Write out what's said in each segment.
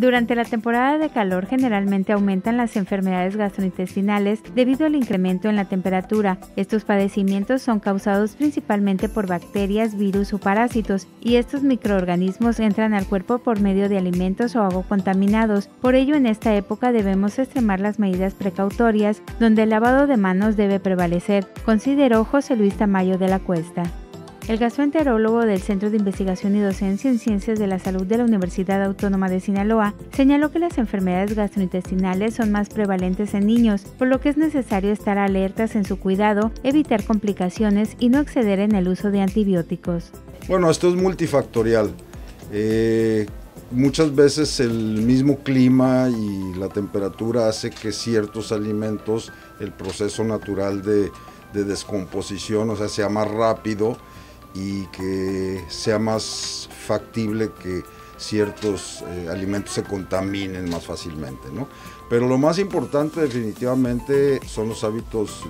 Durante la temporada de calor generalmente aumentan las enfermedades gastrointestinales debido al incremento en la temperatura. Estos padecimientos son causados principalmente por bacterias, virus o parásitos, y estos microorganismos entran al cuerpo por medio de alimentos o agua contaminados. Por ello, en esta época debemos extremar las medidas precautorias, donde el lavado de manos debe prevalecer, consideró José Luis Tamayo de la Cuesta. El gastroenterólogo del Centro de Investigación y Docencia en Ciencias de la Salud de la Universidad Autónoma de Sinaloa señaló que las enfermedades gastrointestinales son más prevalentes en niños, por lo que es necesario estar alertas en su cuidado, evitar complicaciones y no exceder en el uso de antibióticos. Bueno, esto es multifactorial. Muchas veces el mismo clima y la temperatura hace que ciertos alimentos, el proceso natural de descomposición, o sea, sea más rápido y que sea más factible que ciertos alimentos se contaminen más fácilmente, ¿no? Pero lo más importante definitivamente son los hábitos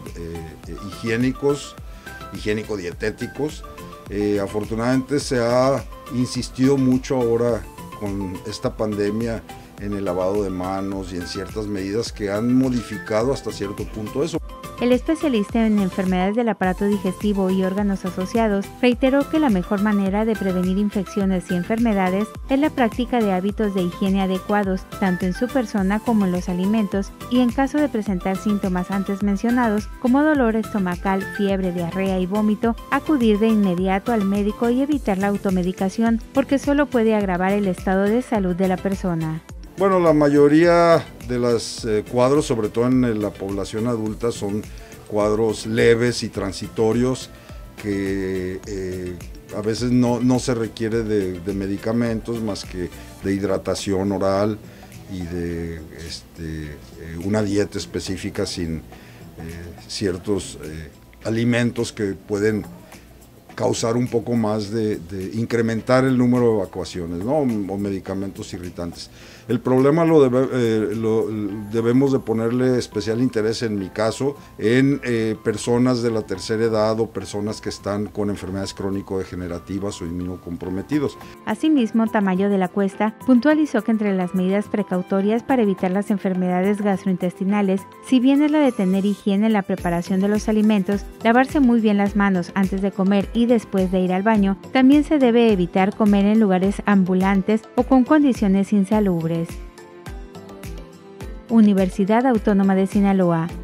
higiénico-dietéticos. Afortunadamente se ha insistido mucho ahora con esta pandemia en el lavado de manos y en ciertas medidas que han modificado hasta cierto punto eso. El especialista en enfermedades del aparato digestivo y órganos asociados reiteró que la mejor manera de prevenir infecciones y enfermedades es la práctica de hábitos de higiene adecuados, tanto en su persona como en los alimentos, y en caso de presentar síntomas antes mencionados, como dolor estomacal, fiebre, diarrea y vómito, acudir de inmediato al médico y evitar la automedicación, porque solo puede agravar el estado de salud de la persona. Bueno, la mayoría de los cuadros, sobre todo en la población adulta, son cuadros leves y transitorios que a veces no se requiere de medicamentos más que de hidratación oral y de una dieta específica sin ciertos alimentos que pueden causar un poco más de incrementar el número de evacuaciones, ¿no? O medicamentos irritantes. El problema debemos de ponerle especial interés, en mi caso, en personas de la tercera edad o personas que están con enfermedades crónico-degenerativas o inmunocomprometidos. Asimismo, Tamayo de la Cuesta puntualizó que entre las medidas precautorias para evitar las enfermedades gastrointestinales, si bien es la de tener higiene en la preparación de los alimentos, lavarse muy bien las manos antes de comer y después de ir al baño, también se debe evitar comer en lugares ambulantes o con condiciones insalubres. Universidad Autónoma de Sinaloa.